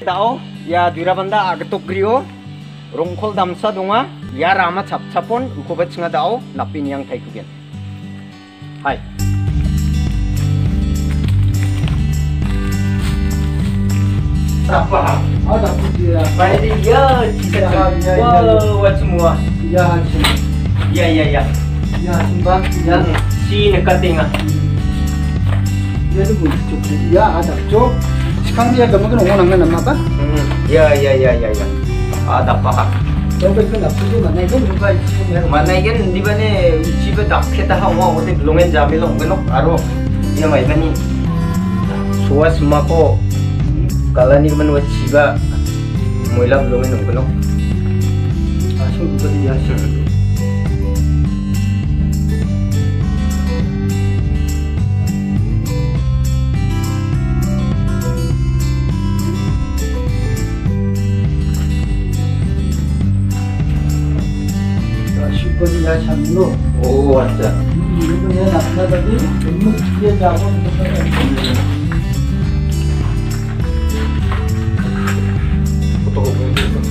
Tao ya durabanda agatok griyo rongkol damsa donga ya rama chapchapon ukobat singa dao napin yang taikugen. Hai. Apa? Ada putih. Baik ya, wow, semua. Ya, Ya. ya, simbang, ya. Si nekatinga. Ya itu cukup. Ya ada cukup. Sekarang dia kamu kan ngomong nama apa? Ya. Ada apa? Coba itu nak pergi mana ini buka itu. Mana ini di mana ciba dak kita hawa waktu belum jamil ongenok aro. Ya mai bani. Suas mako kalau ni mana ciba mulai belum ongenok. Asyik buka dia asyik. Ya sambil. Oh ada. Itu ya nak tadi, ini dia jawab untuk foto itu.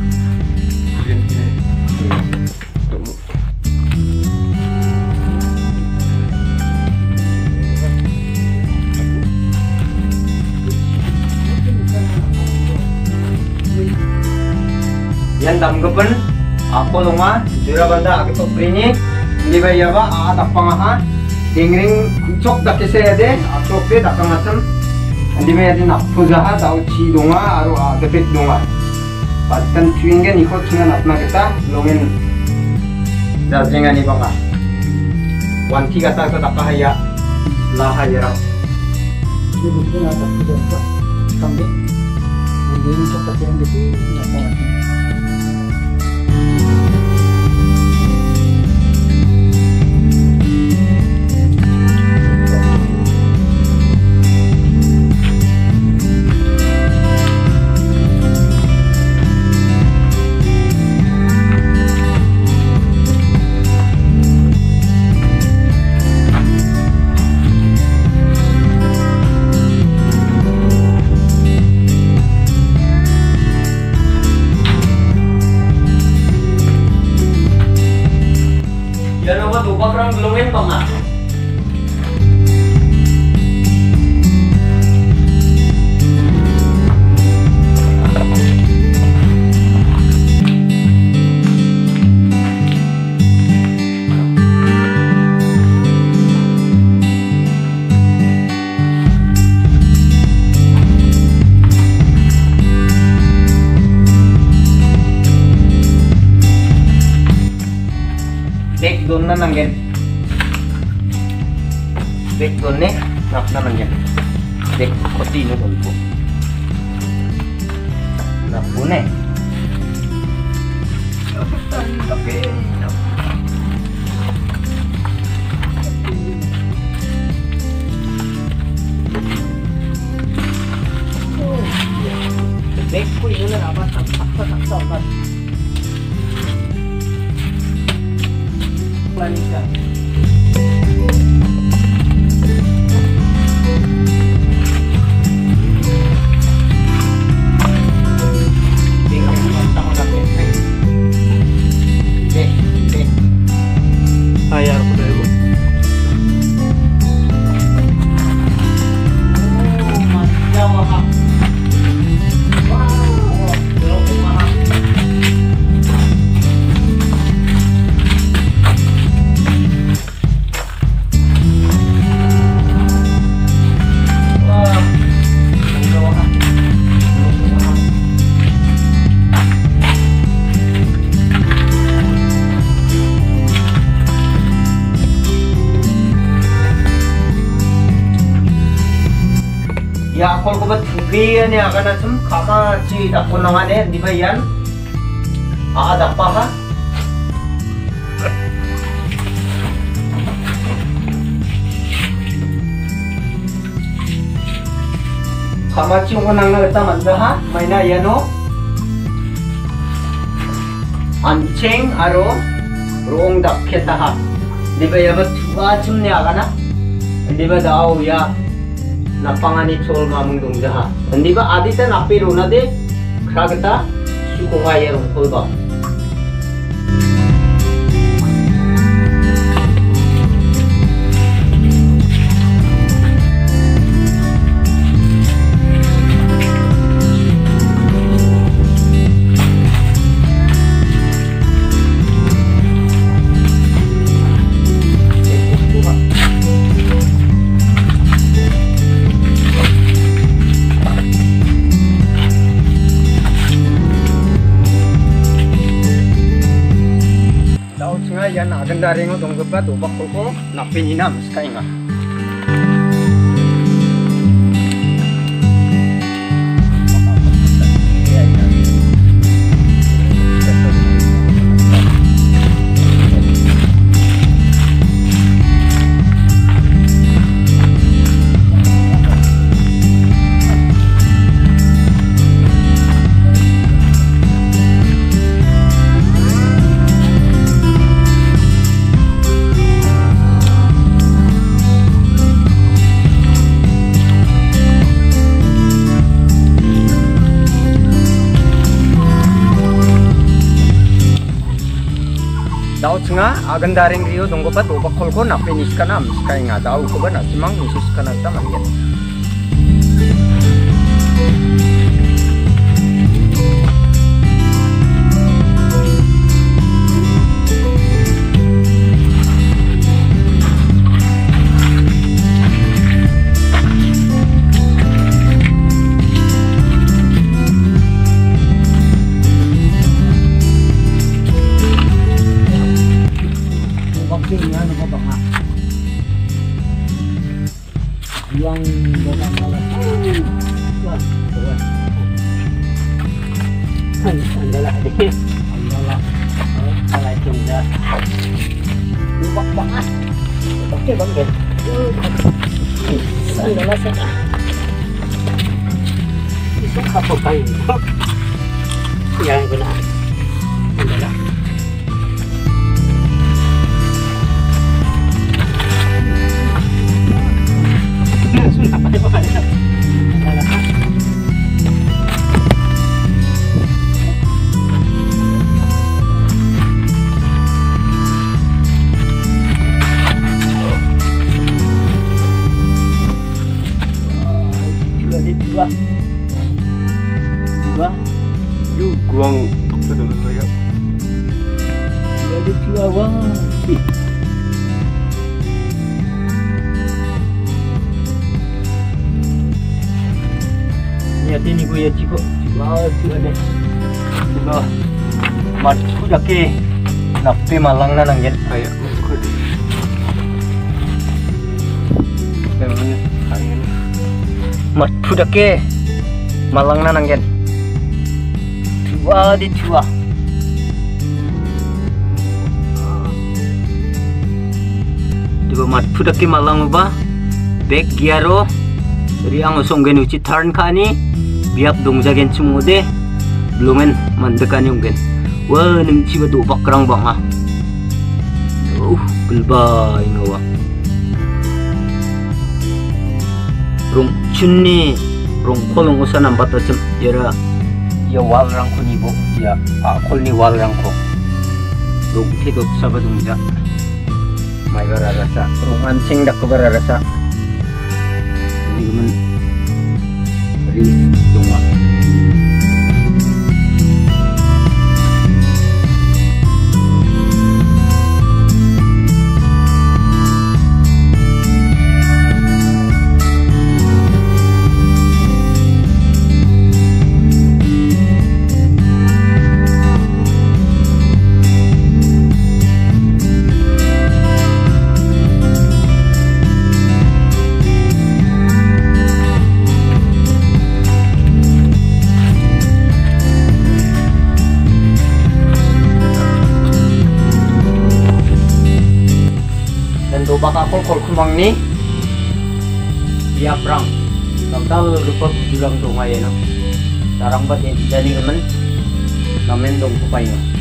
Yan damgapan ako lunga durabanda agito prini hindi ba yaba ada pangaha dingring cok dakise ade cok pe dakangasam hindi ba yadi napuzaha tau chi lunga aro depet lunga patkan tuingen ikot singa natna kita longin dajengan ni banga wanti kata ko dakahaya lahayara ini bukan ada apa kambing ini coklat yang gitu nak Orang belum pernah. Dek donna nangen. Dek donne napna nangen. Dek koti no dolpo. Napune. Oke. Dek ko ino na apa saksa. Planita. Ayar ko dahil. Oh, masya Allah. Wow, belum mahal. Ya kalau kau bertubi ni akan macam kama ci tak punangan ni di bayan ada apa ha? Kama ci punang na kita manda ha? Mainnya ya no? Anceng aro rong dak kita ha? Di bayan bertuba cum ni akan ha? Di bayan tahu ya napangani chol mamung dong jaha. Hindi ba adita napiru na de kragata sukuhaya rong kolba. Yan agenda ringo donggepa dobak kolko napinina muskainga. Daw tsenga agan daring rio donggopa dobak kolko napinis kana muskainga daw ko ba nasimang misus kana ta mangen. Ano ba nga? Yung batang malas. Ang dala din. Ang dala. Alay tunda. Lubak banget. Oke bang Ben. Ang dala sa. Isang kapag kayo. Yan ko na. Ang dala. Dua, Yu guang sudah ya. jadi Chihuahua. Niat ini gue ya ciko. Wow, itu ada. Coba matku dake napi malang na nanggen. Kayak matku deh. Namanya kayak matku dake malang na nanggen. Wah, di tua. Coba matku dake malang ba? Back giaro. Dari ang usong uci turn kani biap dong jagen cumode blumen mandekan yung gen. Wah, nang ciba do bakrang bang ha. Kulba ingawa. Rong chunni rong kolong usan ang bata sem yara ya wal rang ko nibo ya akol ni wal rang ko. Rong tidot sabadong ja. May bararasa rong ansing dak bararasa. Naman rin tunga. Baka kol kumang ni biaprang nagdal rupa julang dong ayo no sarang bat jadi namen dong kupay no.